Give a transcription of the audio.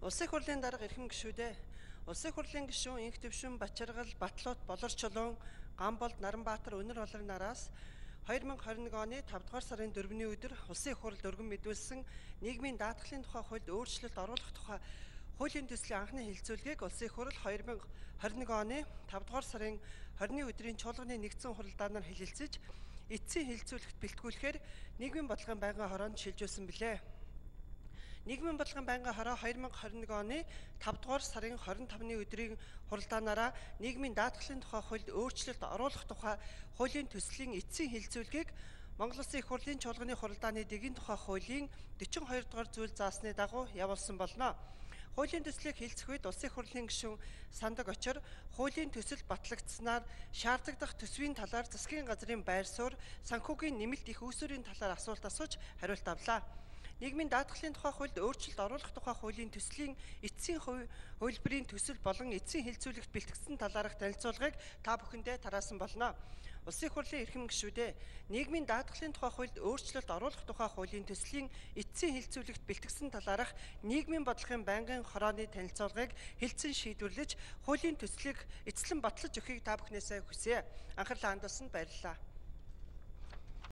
Улсын их хурлын дарга эрхэм гишүүдээ Улсын их хурлын гишүүн Инх Дэвшин Бачаргал Батлууд Болорчулуун Гамболд Наранбаатар Өнөр болор нараас 2021 оны 5 дугаар сарын 4-ний өдөр Улсын их хурлд өргөн мэдүүлсэн нийгмийн даатгалын тухай хуульд өөрчлөлт оруулах тухай хуулийн төслийн анхны хэлэлцүүлгийг Улсын их хурл 2021 оны 5 дугаар сарын 20-ны өдрийн чуулганы нэгдсэн хуралдаанаар хэлэлцэж эцсийн хэлэлцүүлэгт бэлтгүүлэхээр нийгмийн бодлогын байнгын хороонд шилжүүлсэн билээ. Нийгмийн бодлогын байнгын хороо 2021 оны 5 дугаар сарын 25-ны өдрийн хуралдаанаараа нийгмийн даатгалын тухай хуульд өөрчлөлт оруулах тухай хуулийн төслийн эцсийн хэлэлцүүлгийг Монгол Улсын их хурлын чуулганы хуралдааны дэгийн тухай хуулийн 42 дугаар зүйл заасны дагуу явуулсан болно. Хуулийн төслийг хэлцэх үед Улсын их хурлын гишүүн Сандаг Очор хуулийн төсөл батлагдсанаар шаардлагадах төсвийн талаар засгийн газрын байр суурь, санхүүгийн нэмэлт их үүсвэрийн талаар асуулт асууж хариулт авлаа. Нийгмийн даатгалын тухай хуульд өөрчлөлт оруулах тухай хуулийн төслийн эцсийн хувилбарын төсөл болон эцсийн хэлэлцүүлэгт бэлтгэсэн талаарх танилцуулгыг та бүхэндээ тараасан болно. Улсын их хурлын эрхэм гишүүдээ нийгмийн даатгалын тухай хуульд өөрчлөлт оруулах тухай хуулийн төслийн эцсийн хэлэлцүүлэгт бэлтгэсэн талаарх нийгмийн бодлогын байнгын хорооны танилцуулгыг хэлцэн шийдвэрлэж хуулийн төслийг эцэслэн батлаж өгөхийг та бүхнээсээ хүсье. Анхаарлаа хандуулсанд баярлалаа.